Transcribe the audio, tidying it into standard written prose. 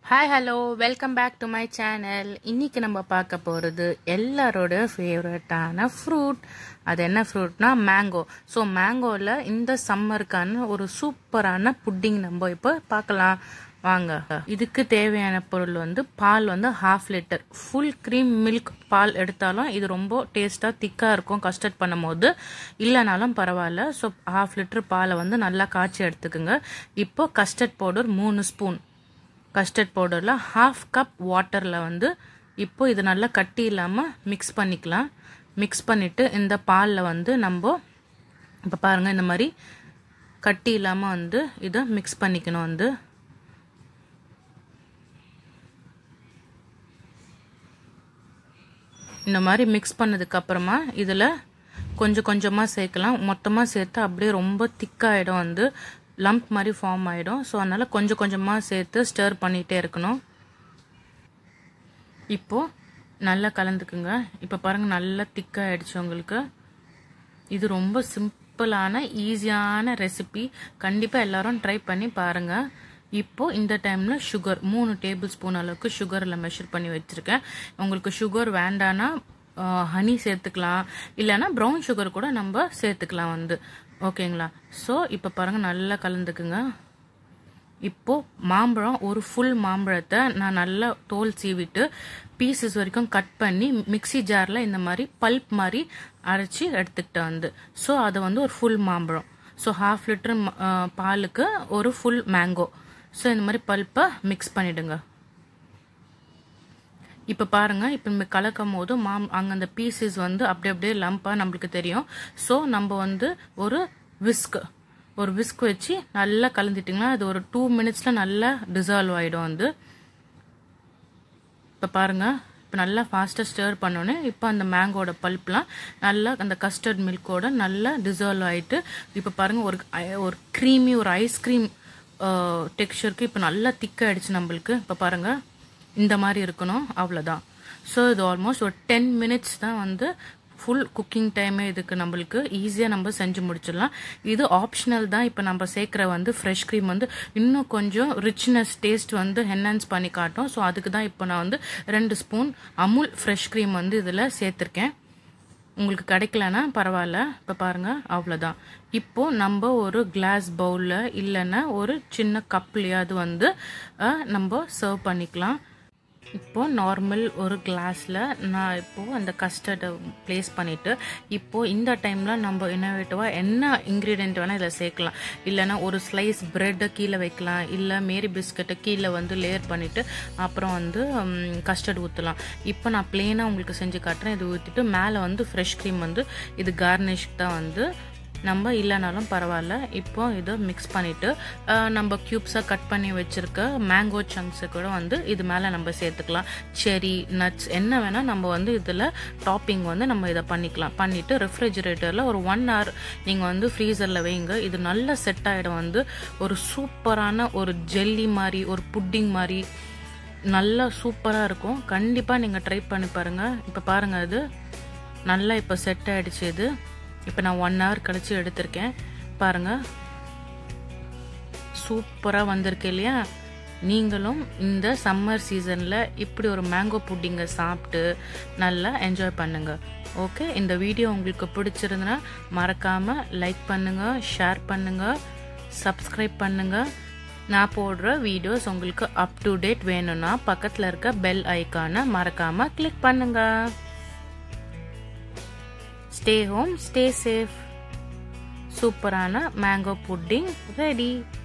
Hi, hello, welcome back to my channel. இன்னைக்கு நம்ம பார்க்க போறது எல்லாரோட ஃபேவரட்டான ஃப்ரூட். அது என்ன ஃப்ரூட்னா மேங்கோ. ஸோ மேங்கோவில் இந்த சம்மருக்கான ஒரு சூப்பரான புட்டிங் நம்ம இப்போ பார்க்கலாம் வாங்க. இதுக்கு தேவையான பொருள் பால் 1/2 லிட்டர் ஃபுல் க்ரீம் மில்க் பால் எடுத்தாலும் இது ரொம்ப டேஸ்ட்டாக திக்காக இருக்கும் கஸ்டர்ட் பண்ணும் போது, இல்லைனாலும் பரவாயில்ல. ஸோ 1/2 லிட்டர் பாலை நல்லா காய்ச்சி எடுத்துக்குங்க. இப்போ கஸ்டர்ட் பவுடர் 3 ஸ்பூன், கஸ்டர்ட் பவுடரில் 1/2 கப் வாட்டரில் இப்போ இது நல்லா கட்டி இல்லாமல் மிக்ஸ் பண்ணிக்கலாம். மிக்ஸ் பண்ணிவிட்டு இந்த பாலில் நம்ம இப்போ பாருங்கள் இந்த மாதிரி கட்டி இல்லாமல் இதை மிக்ஸ் பண்ணிக்கணும். இந்த மாதிரி மிக்ஸ் பண்ணதுக்கப்புறமா இதில் கொஞ்சம் கொஞ்சமாக சேர்க்கலாம். மொத்தமாக சேர்த்து அப்படியே ரொம்ப திக்காகிடும், லம்ப் மாதிரி ஃபார்ம் ஆகிடும். ஸோ அதனால் கொஞ்சம் கொஞ்சமாக சேர்த்து ஸ்டர் பண்ணிகிட்டே இருக்கணும். இப்போது நல்லா கலந்துக்குங்க. இப்போ பாருங்கள் நல்லா திக்காகிடுச்சு உங்களுக்கு. இது ரொம்ப சிம்பிளான ஈஸியான ரெசிபி, கண்டிப்பாக எல்லோரும் ட்ரை பண்ணி பாருங்கள். இப்போது இந்த டைமில் சுகர் 3 டேபிள் ஸ்பூன் அளவுக்கு சுகரில் மெஷர் பண்ணி வச்சுருக்கேன். உங்களுக்கு சுகர் வேண்டான்னா ஹனி சேர்த்துக்கலாம், இல்லைன்னா ப்ரௌன் சுகர் கூட நம்ம சேர்த்துக்கலாம் ஓகேங்களா. ஸோ இப்போ பாருங்கள் நல்லா கலந்துக்குங்க. இப்போது மாம்பழம், ஒரு ஃபுல் மாம்பழத்தை நான் நல்லா தோல் சீவிட்டு பீசஸ் வரைக்கும் கட் பண்ணி மிக்சி ஜாரில் இந்த மாதிரி பல்ப் மாதிரி அரைச்சி எடுத்துக்கிட்டேன். ஸோ அதை ஒரு ஃபுல் மாம்பழம். ஸோ 1/2 லிட்டர் பாலுக்கு ஒரு ஃபுல் மேங்கோ. ஸோ இந்த மாதிரி பல்ப்பை மிக்ஸ் பண்ணிவிடுங்க. இப்போ பாருங்கள், இப்போ நம்ம கலக்கும் போது அங்கே அந்த பீசஸ் அப்படி அப்படியே லம்பாக நம்மளுக்கு தெரியும். ஸோ நம்ம ஒரு விஸ்க் வச்சு நல்லா கலந்துட்டிங்கன்னா அது ஒரு 2 மினிட்ஸில் நல்லா டிசால்வ் ஆகிடும். இப்போ பாருங்கள், இப்போ நல்லா ஃபாஸ்ட்டாக ஸ்டர் பண்ணோன்னே இப்போ அந்த மேங்கோட பல்ப்லாம் நல்லா அந்த கஸ்டர்ட் மில்கோட நல்லா டிசால்வ் ஆகிட்டு இப்போ பாருங்கள் ஒரு க்ரீமி ஒரு ஐஸ்கிரீம் டெக்ஸ்சருக்கு இப்போ நல்லா திக்காகிடுச்சு நம்மளுக்கு. இப்போ பாருங்கள் இந்த மாதிரி இருக்கணும், அவ்வளோதான். ஸோ இது ஆல்மோஸ்ட் ஒரு 10 மினிட்ஸ் தான் ஃபுல் குக்கிங் டைமே இதுக்கு. நம்மளுக்கு ஈஸியாக நம்ம செஞ்சு முடிச்சிடலாம். இது ஆப்ஷனல் தான். இப்போ நம்ம சேர்க்குற ஃப்ரெஷ் க்ரீம் இன்னும் கொஞ்சம் ரிச்னஸ் டேஸ்ட் என்ஹான்ஸ் பண்ணி காட்டும். ஸோ அதுக்கு தான் இப்போ நான் 2 ஸ்பூன் அமுல் ஃப்ரெஷ் க்ரீம் இதில் சேர்த்துருக்கேன். உங்களுக்கு கிடைக்கலன்னா பரவாயில்ல. இப்போ பாருங்கள் அவ்வளோதான். இப்போது நம்ம ஒரு கிளாஸ் பவுலில் இல்லைன்னா ஒரு சின்ன கப்லையாவது நம்ம சர்வ் பண்ணிக்கலாம். இப்போது நார்மல் ஒரு கிளாஸில் நான் இப்போது அந்த கஸ்டர்டை ப்ளேஸ் பண்ணிவிட்டு இப்போது இந்த டைமில் நம்ம இன்னோவேட்டிவாக என்ன இன்க்ரீடியன்ட் வேணால் இதில் சேர்க்கலாம். இல்லைனா ஒரு ஸ்லைஸ் ப்ரெட்டை கீழே வைக்கலாம், இல்லை மேரி பிஸ்கட்டை கீழே லேயர் பண்ணிவிட்டு அப்புறம் கஸ்டர்ட் ஊற்றலாம். இப்போ நான் ப்ளெயினாக உங்களுக்கு செஞ்சு காட்டுறேன். இது ஊற்றிட்டு மேலே ஃப்ரெஷ் க்ரீம் இது கார்னிஷ்க்கு தான் நம்ம இல்லைனாலும் பரவாயில்ல. இப்போ இதை மிக்ஸ் பண்ணிவிட்டு நம்ம க்யூப்ஸாக கட் பண்ணி வச்சுருக்க மேங்கோ சங்க்ஸை கூட இது மேலே நம்ம சேர்த்துக்கலாம். செரி, நட்ஸ் என்ன வேணால் நம்ம இதில் டாப்பிங் நம்ம இதை பண்ணிக்கலாம். பண்ணிவிட்டு ரெஃப்ரிஜிரேட்டரில் ஒரு 1 hour நீங்கள் ஃப்ரீசரில் வைங்க. இது நல்லா செட் ஆகிடும். ஒரு சூப்பரான ஒரு ஜெல்லி மாதிரி ஒரு புட்டிங் மாதிரி நல்லா சூப்பராக இருக்கும். கண்டிப்பாக நீங்கள் ட்ரை பண்ணி பாருங்கள். இப்போ பாருங்கள் இது நல்லா இப்போ செட் ஆகிடுச்சு. இது இப்போ நான் 1 hour கழிச்சு எடுத்திருக்கேன். பாருங்கள் சூப்பராக வந்திருக்கு இல்லையா. நீங்களும் இந்த சம்மர் சீசனில் இப்படி ஒரு மேங்கோ புட்டிங்கை சாப்பிட்டு நல்லா என்ஜாய் பண்ணுங்கள். ஓகே, இந்த வீடியோ உங்களுக்கு பிடிச்சிருந்துன்னா மறக்காமல் லைக் பண்ணுங்கள், ஷேர் பண்ணுங்கள், சப்ஸ்கிரைப் பண்ணுங்கள். நான் போடுற வீடியோஸ் உங்களுக்கு அப் டு டேட் வேணும்னா பக்கத்தில் இருக்க பெல் ஐக்கானை மறக்காமல் கிளிக் பண்ணுங்கள். Stay home, stay safe. சூப்பரான மேங்கோ புட்டிங் ரெடி.